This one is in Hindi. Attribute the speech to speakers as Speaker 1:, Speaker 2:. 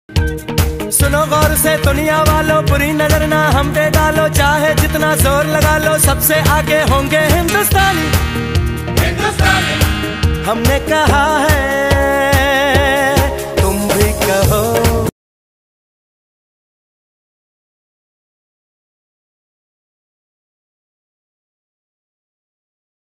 Speaker 1: सुनो गौर से दुनिया वालों, बुरी नजर ना हम पे डालो, चाहे जितना जोर लगा लो सबसे आगे होंगे हिंदुस्तानी। हमने कहा है